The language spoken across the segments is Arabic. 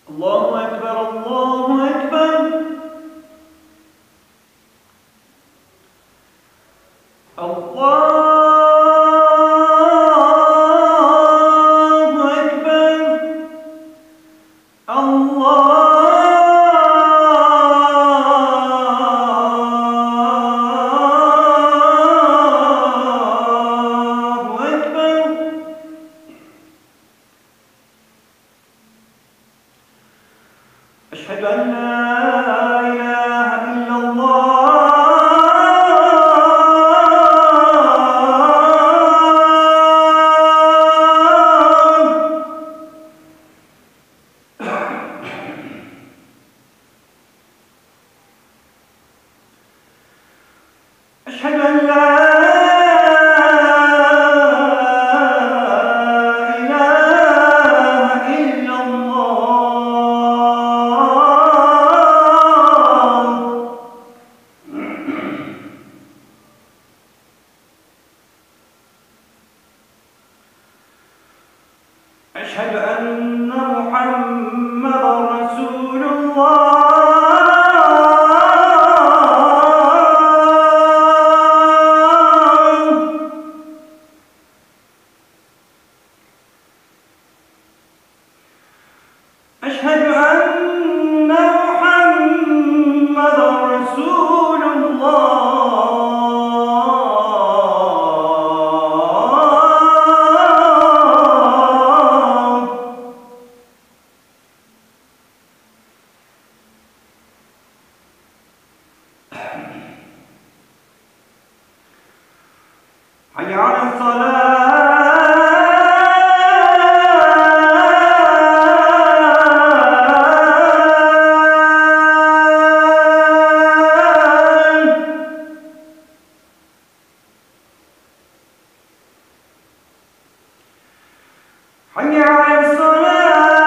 الله أكبر الله أكبر. الله أكبر. الله أكبر. أشهد أن لا إله إلا الله. أشهد أن لا إله إلا الله. أشهد أن محمدا رسول الله. أشهد أن محمدا رسول الله. حي على الصلاة. حي على الصلاة.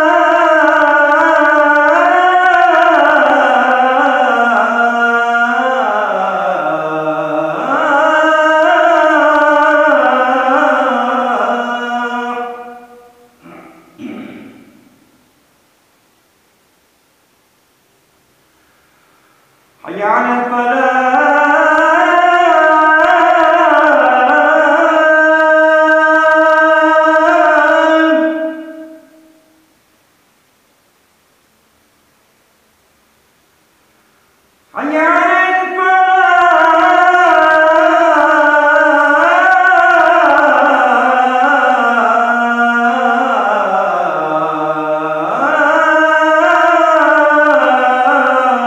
حي على الفلاح. حي على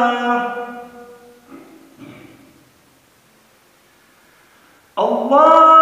الفلاح. الله